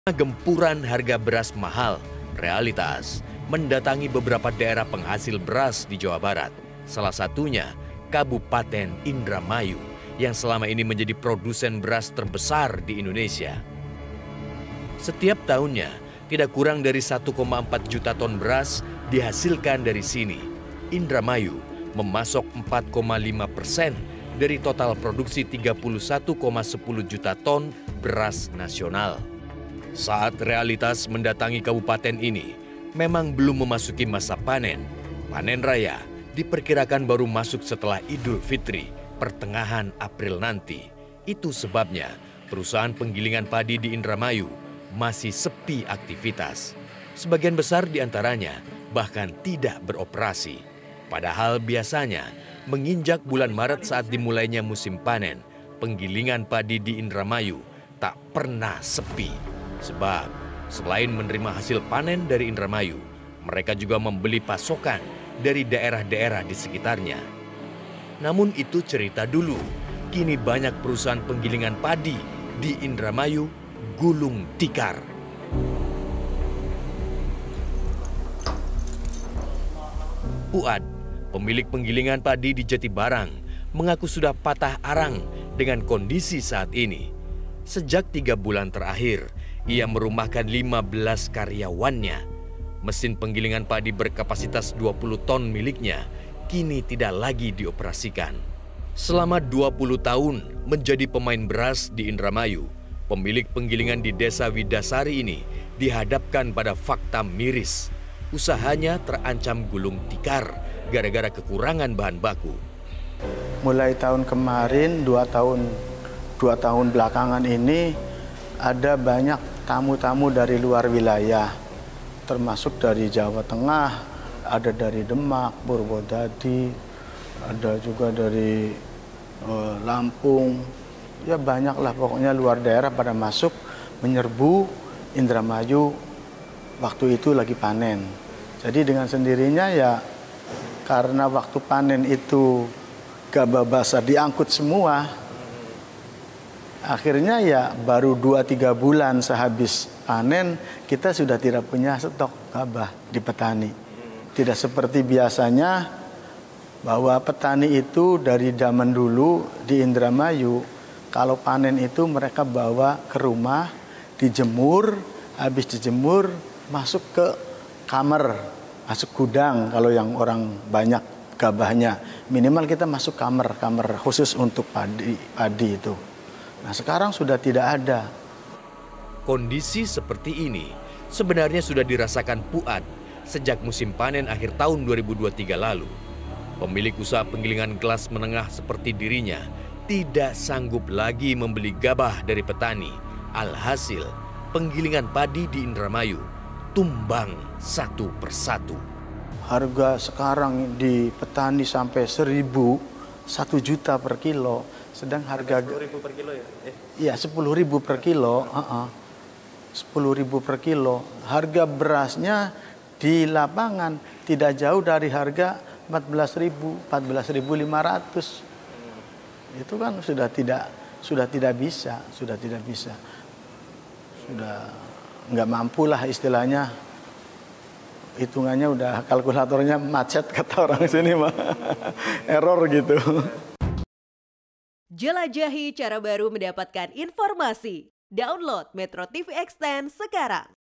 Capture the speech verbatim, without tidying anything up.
Gempuran harga beras mahal, realitas mendatangi beberapa daerah penghasil beras di Jawa Barat. Salah satunya Kabupaten Indramayu yang selama ini menjadi produsen beras terbesar di Indonesia. Setiap tahunnya tidak kurang dari satu koma empat juta ton beras dihasilkan dari sini. Indramayu memasok empat koma lima persen dari total produksi tiga puluh satu koma sepuluh juta ton beras nasional. Saat realitas mendatangi kabupaten ini, memang belum memasuki masa panen. Panen raya diperkirakan baru masuk setelah Idul Fitri, pertengahan April nanti. Itu sebabnya perusahaan penggilingan padi di Indramayu masih sepi aktivitas. Sebagian besar di antaranya bahkan tidak beroperasi. Padahal biasanya menginjak bulan Maret saat dimulainya musim panen, penggilingan padi di Indramayu tak pernah sepi. Sebab selain menerima hasil panen dari Indramayu, mereka juga membeli pasokan dari daerah-daerah di sekitarnya. Namun itu cerita dulu. Kini banyak perusahaan penggilingan padi di Indramayu gulung tikar. Puad, pemilik penggilingan padi di Jatibarang, mengaku sudah patah arang dengan kondisi saat ini. Sejak tiga bulan terakhir, ia merumahkan lima belas karyawannya. Mesin penggilingan padi berkapasitas dua puluh ton miliknya kini tidak lagi dioperasikan. Selama dua puluh tahun menjadi pemain beras di Indramayu, pemilik penggilingan di Desa Widasari ini dihadapkan pada fakta miris. Usahanya terancam gulung tikar gara-gara kekurangan bahan baku. Mulai tahun kemarin, dua tahun, dua tahun belakangan ini, ada banyak tamu-tamu dari luar wilayah, termasuk dari Jawa Tengah, ada dari Demak, Purwodadi, ada juga dari uh, Lampung. Ya banyaklah pokoknya luar daerah pada masuk menyerbu Indramayu waktu itu lagi panen. Jadi dengan sendirinya ya karena waktu panen itu gabah basah diangkut semua, akhirnya ya baru dua tiga bulan sehabis panen kita sudah tidak punya stok gabah di petani. Tidak seperti biasanya bahwa petani itu dari zaman dulu di Indramayu kalau panen itu mereka bawa ke rumah, dijemur, habis dijemur masuk ke kamar, masuk gudang kalau yang orang banyak gabahnya. Minimal kita masuk kamar, kamar khusus untuk padi, padi itu. Nah sekarang sudah tidak ada. Kondisi seperti ini sebenarnya sudah dirasakan Puad sejak musim panen akhir tahun dua ribu dua puluh tiga lalu. Pemilik usaha penggilingan kelas menengah seperti dirinya tidak sanggup lagi membeli gabah dari petani. Alhasil penggilingan padi di Indramayu tumbang satu persatu. Harga sekarang di petani sampai seribu, satu juta per kilo. Sedang harga sepuluh ribu per kilo ya? Eh. Iya sepuluh ribu per kilo, uh-uh. sepuluh ribu per kilo. Harga berasnya di lapangan tidak jauh dari harga empat belas ribu, empat belas ribu lima ratus. Hmm. Itu kan sudah tidak sudah tidak bisa, sudah tidak bisa, sudah nggak mampu lah istilahnya. Hitungannya udah kalkulatornya macet kata orang sini mah, error gitu. Jelajahi cara baru mendapatkan informasi. Download Metro T V Extend sekarang.